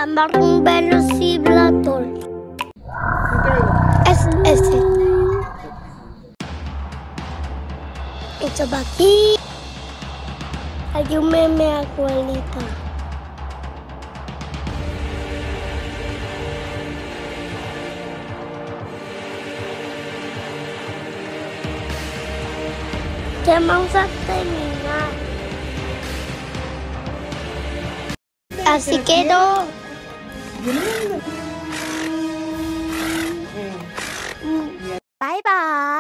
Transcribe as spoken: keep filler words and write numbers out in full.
llamar un velociraptor. Es ese. Esto va aquí. Ayúdame, abuelita. Ya vamos a terminar. Así quedó. Bye bye.